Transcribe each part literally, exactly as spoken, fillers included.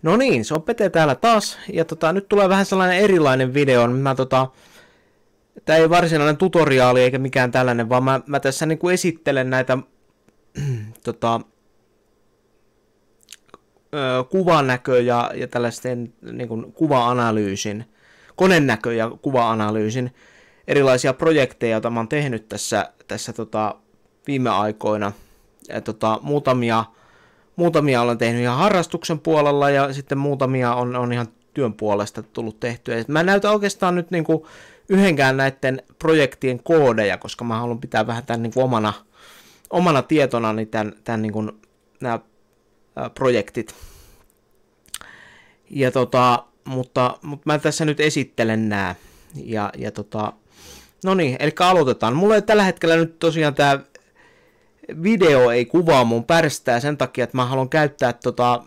No niin, se on Pete täällä taas, ja tota, nyt tulee vähän sellainen erilainen video. Mä, tota, tää ei varsinainen tutoriaali eikä mikään tällainen, vaan mä, mä tässä niinku esittelen näitä tota, ö, kuvanäkö- ja, ja tällaisten niinku, kuva-analyysin, konenäkö- ja kuva-analyysin erilaisia projekteja, joita mä oon tehnyt tässä, tässä tota, viime aikoina. Ja, tota, muutamia Muutamia olen tehnyt ihan harrastuksen puolella ja sitten muutamia on, on ihan työn puolesta tullut tehtyä. Mä en näytä oikeastaan nyt niin kuin yhdenkään näiden projektien koodeja, koska mä haluan pitää vähän tämän niin kuin omana, omana tietonani tämän, tämän niin kuin, nämä ää, projektit. Ja tota, mutta, mutta mä tässä nyt esittelen nämä. Ja, ja tota, no niin, eli aloitetaan. Mulla ei tällä hetkellä nyt tosiaan tämä video ei kuvaa mun pärstää sen takia, että mä haluan käyttää tota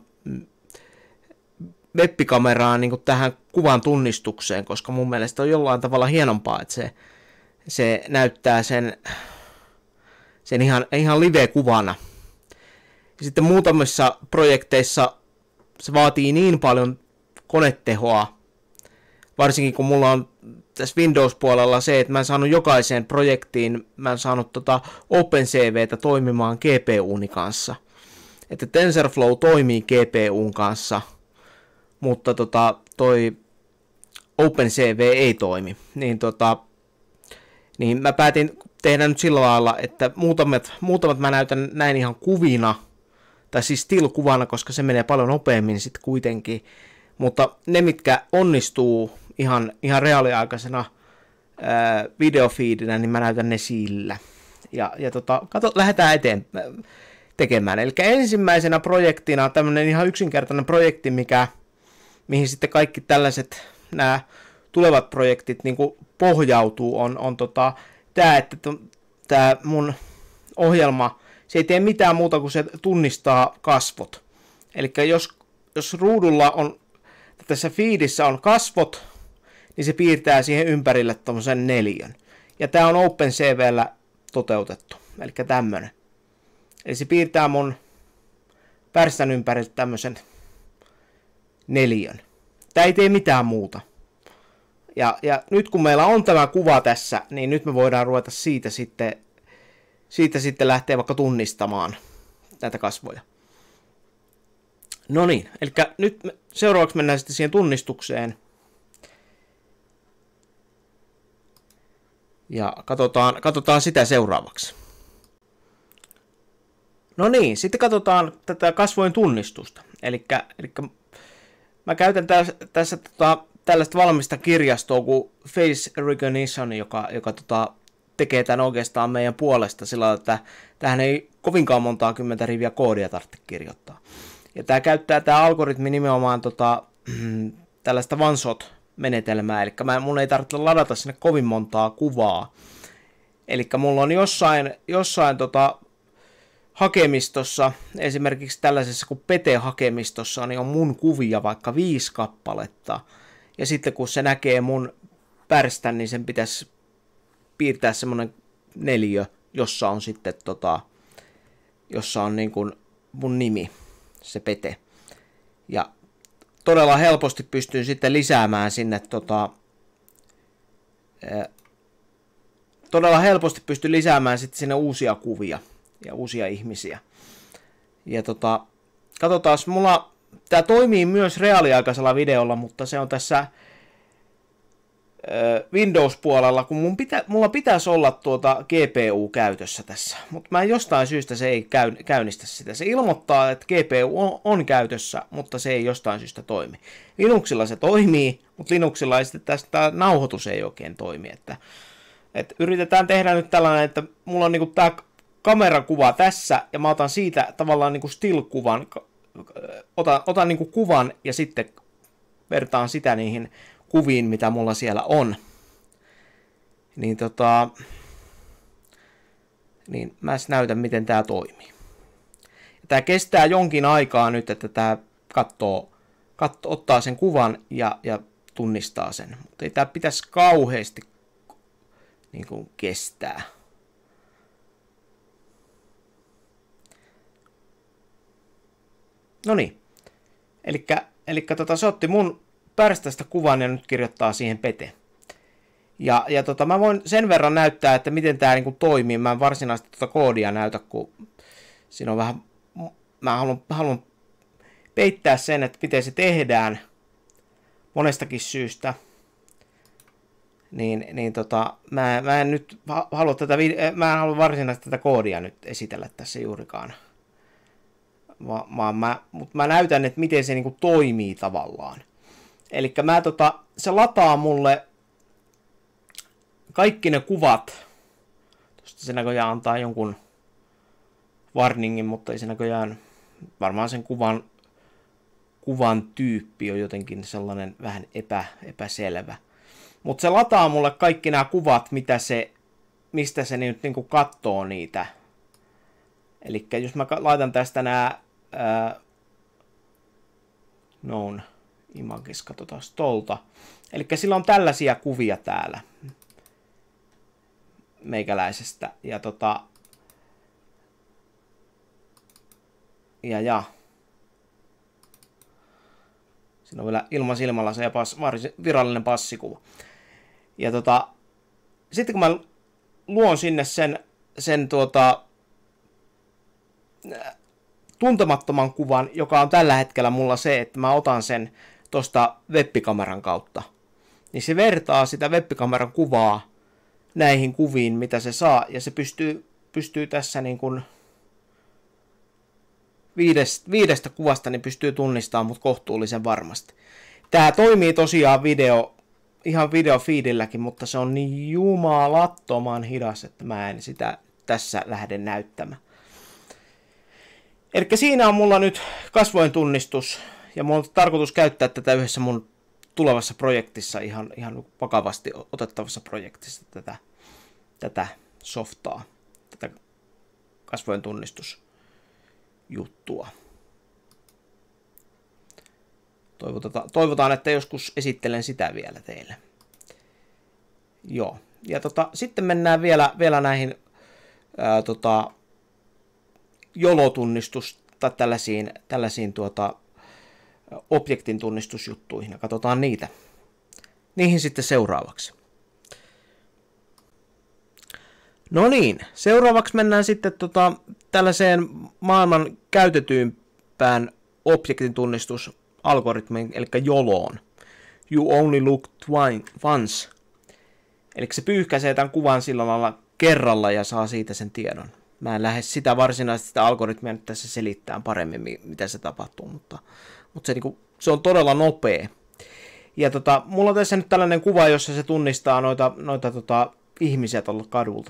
web-kameraa niin kuin tähän kuvan tunnistukseen, koska mun mielestä on jollain tavalla hienompaa, että se, se näyttää sen, sen ihan, ihan live-kuvana. Ja sitten muutamissa projekteissa se vaatii niin paljon konetehoa, varsinkin kun mulla on tässä Windows-puolella se, että mä en saanut jokaiseen projektiin, mä en saanut tota OpenCVtä toimimaan G P U:ni kanssa. Että TensorFlow toimii G P U:n kanssa, mutta tota, toi OpenCV ei toimi. Niin, tota, niin mä päätin tehdä nyt sillä lailla, että muutamat, muutamat mä näytän näin ihan kuvina, tai siis still-kuvana, koska se menee paljon nopeammin sitten kuitenkin. Mutta ne, mitkä onnistuu ihan, ihan reaaliaikaisena ää, videofeedinä, niin mä näytän ne sillä. Ja, ja tota, kato, lähdetään eteen tekemään. Eli ensimmäisenä projektina tämmöinen ihan yksinkertainen projekti, mikä, mihin sitten kaikki tällaiset nämä tulevat projektit niin kuin pohjautuu, on, on tota, tämä, että tämä mun ohjelma, se ei tee mitään muuta kuin se tunnistaa kasvot. Eli jos, jos ruudulla on, tässä feedissä on kasvot, niin se piirtää siihen ympärille tommosen neliön. Ja tää on OpenCVllä toteutettu, eli tämmönen. Eli se piirtää mun pärstän ympärille tämmösen neliön. Tää ei tee mitään muuta. Ja, ja nyt kun meillä on tämä kuva tässä, niin nyt me voidaan ruveta siitä sitten, siitä sitten lähteä vaikka tunnistamaan näitä kasvoja. No niin, eli nyt me, seuraavaksi mennään sitten siihen tunnistukseen. Ja katsotaan, katsotaan sitä seuraavaksi. No niin, sitten katsotaan tätä kasvojen tunnistusta. Eli, eli mä käytän tässä, tässä tota, tällaista valmista kirjastoa kuin Face Recognition, joka, joka tota, tekee tämän oikeastaan meidän puolesta sillä tavalla, että tähän ei kovinkaan montaa kymmentä riviä koodia tarvitse kirjoittaa. Ja tämä käyttää tämä algoritmi nimenomaan tota, tällaista one-shot-menetelmää, eli mä, mun ei tarvitse ladata sinne kovin montaa kuvaa. Eli mulla on jossain, jossain tota, hakemistossa, esimerkiksi tällaisessa kuin Pete-hakemistossa, niin on mun kuvia vaikka viisi kappaletta. Ja sitten kun se näkee mun pärstän, niin sen pitäisi piirtää semmoinen neliö, jossa on sitten tota, jossa on niin kuin mun nimi, se Pete. Ja todella helposti pystyy sitten lisäämään sinne tota, ää, todella helposti pystyy lisäämään sitten sinne uusia kuvia ja uusia ihmisiä. Ja tota, katsotaan, mulla tää toimii myös reaaliaikaisella videolla, mutta se on tässä ää, Windows-puolella, kun mun pitä, mulla pitäisi olla tuota G P U käytössä tässä, mutta mä jostain syystä se ei käy, käynnistä sitä. Se ilmoittaa, että G P U on, on käytössä, mutta se ei jostain syystä toimi. Linuxilla se toimii, mutta Linuxilla ei sitten tästä nauhoitus ei oikein toimi. Että, että yritetään tehdä nyt tällainen, että mulla on niinku tää kamerakuva tässä, ja mä otan siitä tavallaan niinku still-kuvan, otan, otan niinku kuvan ja sitten vertaan sitä niihin kuviin, mitä mulla siellä on. Niin tota, niin mä näytän, miten tää toimii. Ja tää kestää jonkin aikaa nyt, että tää katsoo, katsoo ottaa sen kuvan ja, ja tunnistaa sen. Mutta ei tää pitäisi kauheasti niin kuin kestää. No niin. Elikkä eli tota, se otti mun pärstästä kuvan ja nyt kirjoittaa siihen Pete. Ja, ja tota, mä voin sen verran näyttää, että miten tää niinku toimii. Mä en varsinaisesti tota koodia näytä, kun siinä on vähän... Mä haluan, haluan peittää sen, että miten se tehdään monestakin syystä. Niin, niin tota, mä, mä en nyt halua tätä, mä en halua varsinaisesti tätä koodia nyt esitellä tässä juurikaan. Va, vaan mä, mutta mä näytän, että miten se niinku toimii tavallaan. Eli mä tota, se lataa mulle kaikki ne kuvat. Tuosta se näköjään antaa jonkun warningin, mutta ei se näköjään, varmaan sen kuvan, kuvan tyyppi on jotenkin sellainen vähän epä, epäselvä. Mutta se lataa mulle kaikki nämä kuvat, mitä se, mistä se nyt niinku katsoo niitä. Eli jos mä laitan tästä nämä ää, known images, katsotaan tolta. Eli sillä on tällaisia kuvia täällä meikäläisestä. Ja tota... Ja ja. Siinä on vielä ilman silmällä se pass, virallinen passikuva. Ja tota, sitten kun mä luon sinne sen, sen tuota, tuntemattoman kuvan, joka on tällä hetkellä mulla se, että mä otan sen tuosta webikameran kautta, niin se vertaa sitä webikameran kuvaa näihin kuviin, mitä se saa, ja se pystyy, pystyy tässä niin kuin viidestä, viidestä kuvasta niin pystyy tunnistamaan mut kohtuullisen varmasti. Tää toimii tosiaan video, ihan videofeedilläkin, mutta se on niin jumalattoman hidas, että mä en sitä tässä lähde näyttämään. Eli siinä on mulla nyt kasvojen tunnistus, ja mulla on tarkoitus käyttää tätä yhdessä mun tulevassa projektissa, ihan, ihan vakavasti otettavassa projektissa, tätä, tätä softaa, tätä kasvojen tunnistusjuttua. Toivotaan, toivotaan, että joskus esittelen sitä vielä teille. Joo. Ja tota, sitten mennään vielä, vielä näihin ää, tota, jolotunnistus tai tällaisiin, tällaisiin tuota, objektin tunnistusjuttuihin ja katsotaan niitä. Niihin sitten seuraavaksi. No niin, seuraavaksi mennään sitten tota, tällaiseen maailman käytetyimpään objektin tunnistusalgoritmiin, eli joloon. You only look once. Eli se pyyhkäisee tämän kuvan sillä lailla kerralla ja saa siitä sen tiedon. Mä en lähde sitä varsinaisesti sitä algoritmia nyt tässä selittää paremmin, mitä se tapahtuu, mutta, mutta se, niin kuin, se on todella nopea. Ja tota, mulla on tässä nyt tällainen kuva, jossa se tunnistaa noita, noita tota, ihmisiä tuolla kadulta.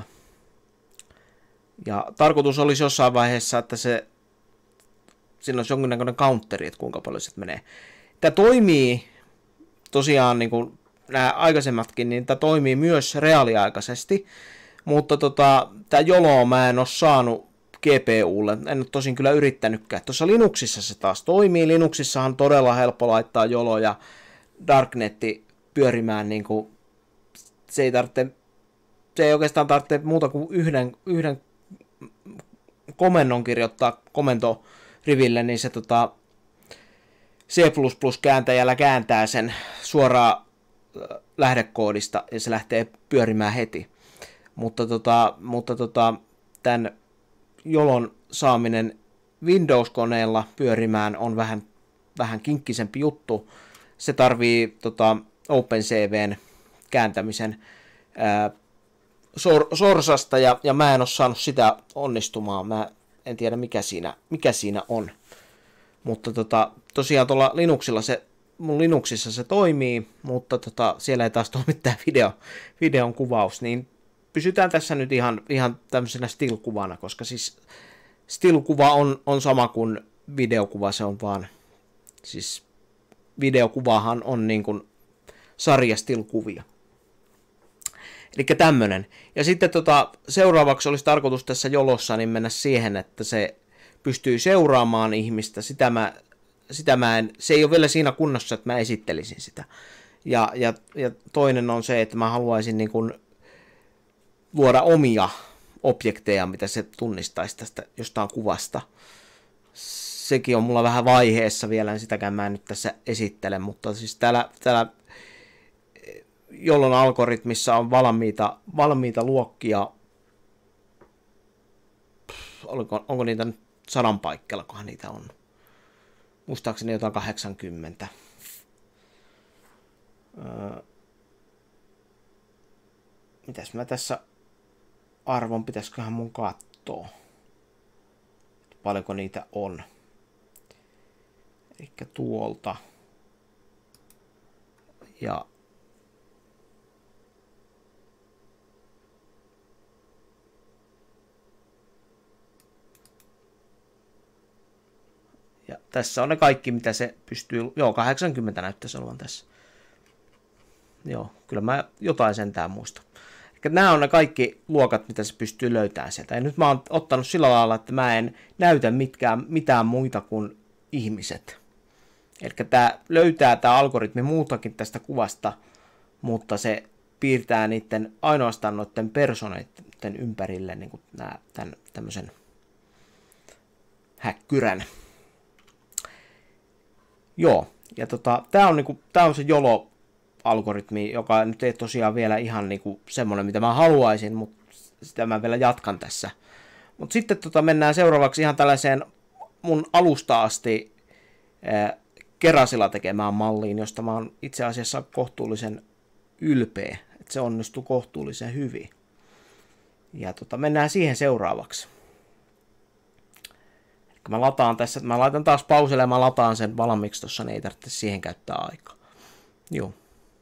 Ja tarkoitus olisi jossain vaiheessa, että se, siinä olisi jonkinnäköinen counteri, että kuinka paljon se menee. Tämä toimii tosiaan, niin kuin nämä aikaisemmatkin, niin tämä toimii myös reaaliaikaisesti. Mutta tota, tämä jolo mä en ole saanut G P U:lle, en ole tosin kyllä yrittänytkään. Tuossa Linuxissa se taas toimii. Linuxissahan on todella helppo laittaa jolo ja darknetti pyörimään. Niin kuin, se, ei tarvitse, se ei oikeastaan tarvitse muuta kuin yhden, yhden komennon kirjoittaa komentoriville, niin se tota, C plus plus kääntäjällä kääntää sen suoraan lähdekoodista ja se lähtee pyörimään heti. Mutta, tota, mutta tota, tämän jolon saaminen Windows-koneella pyörimään on vähän, vähän kinkkisempi juttu. Se tarvii tota, OpenCVn kääntämisen ää, sor, sorsasta ja, ja mä en ole saanut sitä onnistumaan. Mä en tiedä mikä siinä, mikä siinä on. Mutta tota, tosiaan tuolla Linuxilla se, mun Linuxissa se toimii, mutta tota, siellä ei taas toimi tämä video, videon kuvaus, niin pysytään tässä nyt ihan, ihan tämmöisenä still-kuvana, koska siis still-kuva on, on sama kuin videokuva, se on vaan, siis videokuvahan on niin kuin sarja still-kuvia. Eli tämmönen. Ja sitten tota, seuraavaksi olisi tarkoitus tässä jolossa niin mennä siihen, että se pystyy seuraamaan ihmistä, sitä mä, sitä mä en, se ei ole vielä siinä kunnossa, että mä esittelisin sitä. Ja, ja, ja toinen on se, että mä haluaisin niin kuin luoda omia objekteja, mitä se tunnistaisi tästä jostain kuvasta. sekin on mulla vähän vaiheessa vielä, niin sitäkään mä en nyt tässä esittele, mutta siis täällä, täällä jolloin algoritmissa on valmiita, valmiita luokkia, oliko, onko niitä nyt sadan paikkeilla, kohan niitä on. Muistaakseni jotain kahdeksankymmentä. Öö, mitäs mä tässä arvon pitäisiköhän mun katsoa, paljonko niitä on. Eli tuolta. Ja Ja tässä on ne kaikki, mitä se pystyy... Joo, kahdeksankymmentä näyttäisi olevan tässä. Joo, kyllä mä jotain sentään muistan. Eli nämä on ne kaikki luokat, mitä se pystyy löytämään sieltä. Ja nyt mä oon ottanut sillä lailla, että mä en näytä mitkään, mitään muita kuin ihmiset. Eli tämä löytää tämä algoritmi muutakin tästä kuvasta, mutta se piirtää niiden ainoastaan noiden personeiden ympärille niin kuin nämä, tämän, tämmöisen häkkyrän. Joo, ja tota, tämä on, niinku, tää on se YOLO-algoritmi, joka nyt ei tosiaan vielä ihan niinku semmoinen, mitä mä haluaisin, mutta sitä mä vielä jatkan tässä. Mutta sitten tota, mennään seuraavaksi ihan tällaiseen mun alusta asti ää, Kerasilla tekemään malliin, josta mä oon itse asiassa kohtuullisen ylpeä, että se onnistui kohtuullisen hyvin. Ja tota, mennään siihen seuraavaksi. Mä lataan tässä, mä laitan taas pauselle ja mä lataan sen valmiiksi tuossa, niin ei tarvitse siihen käyttää aikaa. Joo.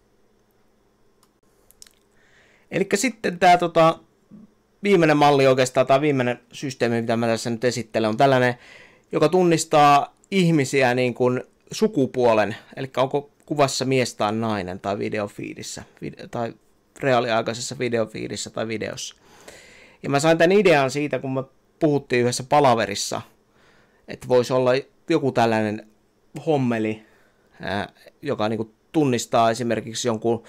Eli sitten tämä tota, viimeinen malli oikeastaan, tai viimeinen systeemi, mitä mä tässä nyt esittelen, on tällainen, joka tunnistaa ihmisiä niin kuin sukupuolen, eli onko kuvassa mies tai nainen, tai videofiidissä, video, tai reaaliaikaisessa videofiidissä tai videossa. Ja mä sain tämän idean siitä, kun me puhuttiin yhdessä palaverissa, että voisi olla joku tällainen hommeli, ää, joka niinku tunnistaa esimerkiksi jonkun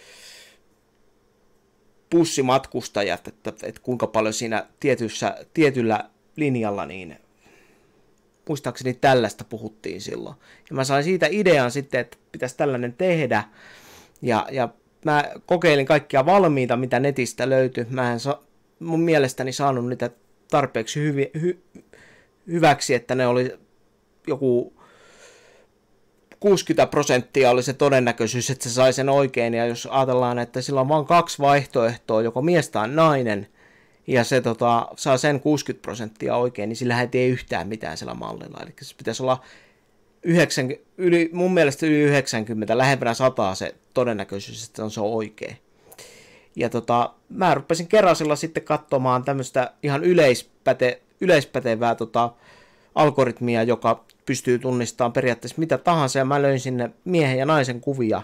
bussimatkustajat, että, että kuinka paljon siinä tietyssä, tietyllä linjalla, niin muistaakseni tällaista puhuttiin silloin. Ja mä sain siitä idean sitten, että pitäisi tällainen tehdä, ja, ja mä kokeilin kaikkia valmiita, mitä netistä löytyi. Mä en sa- mun mielestäni saanut niitä tarpeeksi hyvi, hy, hyväksi, että ne oli joku kuusikymmentä prosenttia oli se todennäköisyys, että se sai sen oikein, ja jos ajatellaan, että sillä on vain kaksi vaihtoehtoa, joko mies tai nainen, ja se tota, saa sen kuusikymmentä prosenttia oikein, niin sillä ei tee yhtään mitään sillä mallilla. Eli se pitäisi olla yhdeksänkymmentä, yli, mun mielestä yli yhdeksänkymmentä, lähempänä sataa se todennäköisyys, että on se oikein. Ja tota, mä rupesin Kerasilla sitten katsomaan tämmöistä ihan yleispäte, yleispätevää tota, algoritmia, joka pystyy tunnistamaan periaatteessa mitä tahansa, ja mä löin sinne miehen ja naisen kuvia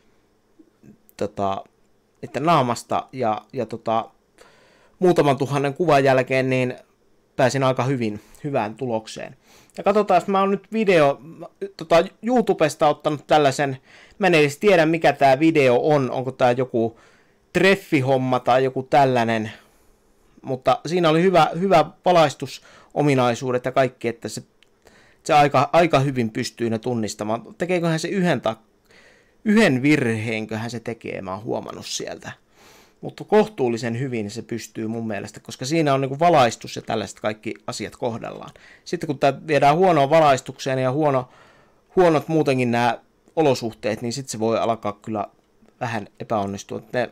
tota, että naamasta, ja, ja tota, muutaman tuhannen kuvan jälkeen niin pääsin aika hyvin, hyvään tulokseen. Ja katsotaan, mä oon nyt video, tota, YouTubesta ottanut tällaisen, mä en edes tiedä mikä tää video on, onko tää joku treffihomma tai joku tällainen, mutta siinä oli hyvä, hyvä valaistusominaisuudet ja kaikki, että se, se aika, aika hyvin pystyy ne tunnistamaan. Tekeeköhän se yhden, ta, yhden virheenköhän se tekee, mä oon huomannut sieltä. Mutta kohtuullisen hyvin se pystyy mun mielestä, koska siinä on niinku valaistus ja tällaiset kaikki asiat kohdallaan. Sitten kun tämä viedään huonoon valaistukseen ja huono, huonot muutenkin nämä olosuhteet, niin sitten se voi alkaa kyllä vähän epäonnistua. Ne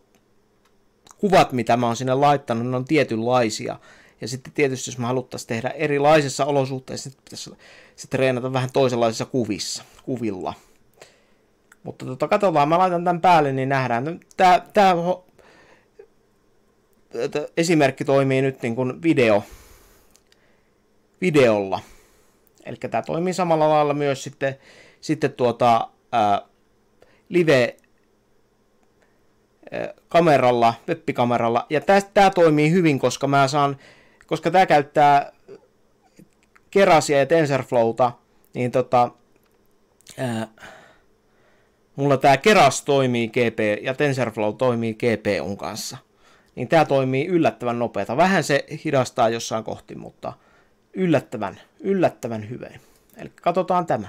kuvat, mitä mä oon sinne laittanut, ne on tietynlaisia. Ja sitten tietysti, jos mä haluttaisiin tehdä erilaisissa olosuhteissa, niin pitäisi se treenata vähän toisenlaisissa kuvissa, kuvilla. Mutta tota, katsotaan, mä laitan tämän päälle, niin nähdään. Tää, tää esimerkki toimii nyt niin kuin video, videolla. Eli tämä toimii samalla lailla myös sitten, sitten tuota, ää, live kameralla, web-kameralla. Ja tämä toimii hyvin, koska mä saan, koska tämä käyttää Kerasia ja TensorFlowta, niin tota, ää, mulla tämä Keras toimii G P ja TensorFlow toimii G P U:n kanssa. Niin tämä toimii yllättävän nopeata. Vähän se hidastaa jossain kohti, mutta yllättävän, yllättävän hyvä. Eli katsotaan tämä.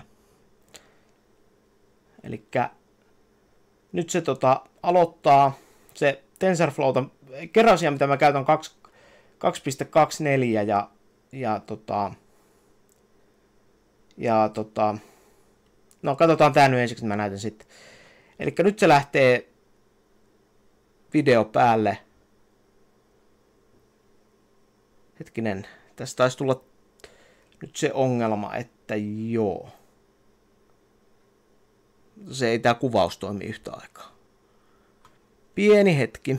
Eli nyt se tota, aloittaa se TensorFlowta, Kerasia, mitä mä käytän kaksi pilkku kaksikymmentäneljä ja, ja tota, ja tota, no katsotaan tää nyt ensiksi, mä näytän sitten. Eli nyt se lähtee video päälle. Hetkinen, tässä taisi tulla nyt se ongelma, että joo. Se ei tää kuvaus toimi yhtä aikaa. Pieni hetki.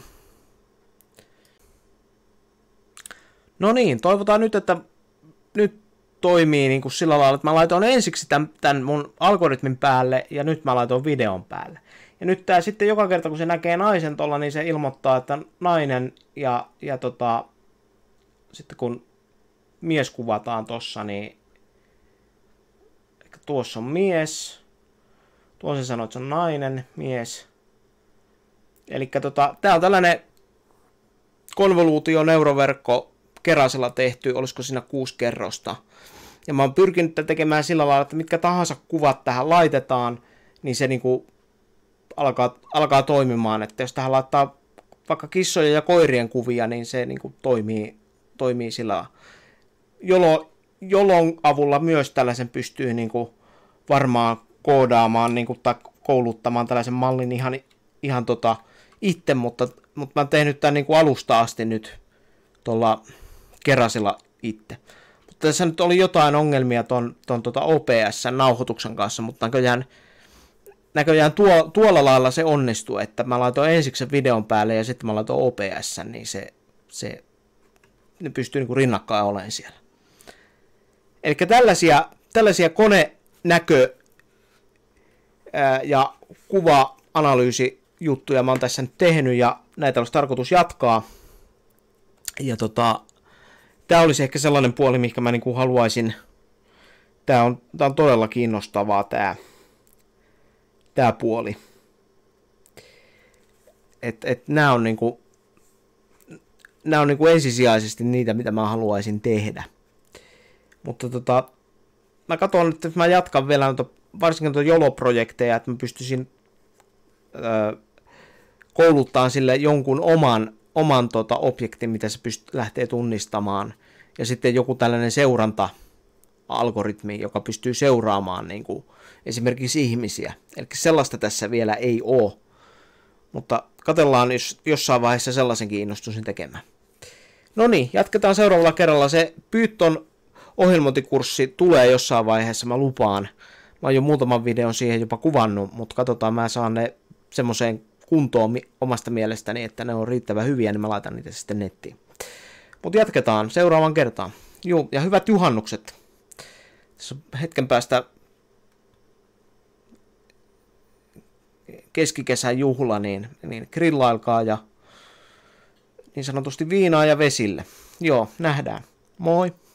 No niin, toivotaan nyt, että nyt toimii niin kuin sillä lailla, että mä laitoin ensiksi tämän, tämän mun algoritmin päälle ja nyt mä laitoin videon päälle. Ja nyt tää sitten joka kerta, kun se näkee naisen tuolla, niin se ilmoittaa, että nainen ja, ja tota, sitten kun mies kuvataan tossa, niin tuossa on mies, tuossa se sanoo, että se on nainen, mies. Eli tota, tää on tällainen konvoluutioneuroverkko Kerasella tehty, olisiko siinä kuusi kerrosta. Ja mä oon pyrkinyt tekemään sillä lailla, että mitkä tahansa kuvat tähän laitetaan, niin se niinku alkaa, alkaa toimimaan. Että jos tähän laittaa vaikka kissojen ja koirien kuvia, niin se niinku toimii, toimii sillä lailla. Jolo, jolon avulla myös tällaisen pystyy niinku varmaan koodaamaan niinku, tai kouluttamaan tällaisen mallin ihan, ihan tota itse, mutta, mutta mä oon tehnyt tämän niinku alusta asti nyt tuolla Kerasilla itse. Mutta tässä nyt oli jotain ongelmia ton, ton tota O B S-nauhoituksen kanssa, mutta näköjään, näköjään tuo, tuolla lailla se onnistui, että mä laitoin ensiksi sen videon päälle ja sitten mä laitoin O B S, niin se, se ne pystyy niin kuin rinnakkain olemaan siellä. Eli tällaisia, tällaisia konenäkö- ää, ja kuva-analyysijuttuja mä oon tässä nyt tehnyt ja näitä olisi tarkoitus jatkaa. Ja tota, tää olisi ehkä sellainen puoli, mikä mä niinku haluaisin. Tää on, tää on todella kiinnostavaa tää, tää puoli. Et, et nää on niinku, nää on niinku ensisijaisesti niitä, mitä mä haluaisin tehdä. Mutta tota, mä katson, että mä jatkan vielä noita, varsinkin noita Jolo-projekteja, että mä pystyisin öö, kouluttamaan sille jonkun oman oman tota, objektin, mitä se pyst- lähtee tunnistamaan, ja sitten joku tällainen seuranta-algoritmi, joka pystyy seuraamaan niin kuin, esimerkiksi ihmisiä. Eli sellaista tässä vielä ei ole, mutta katsellaan, jos jossain vaiheessa sellaisenkin innostuisin tekemään. No niin, jatketaan seuraavalla kerralla. Se Python ohjelmointikurssi tulee jossain vaiheessa, mä lupaan. Mä oon jo muutaman videon siihen jopa kuvannut, mutta katsotaan, mä saan ne semmoiseen kuntoon omasta mielestäni, että ne on riittävän hyviä, niin mä laitan niitä sitten nettiin. Mutta jatketaan seuraavan kertaan. Juu, ja hyvät juhannukset. Tässä on hetken päästä keskikesän juhla, niin, niin grillailkaa ja niin sanotusti viinaa ja vesille. Joo, nähdään. Moi!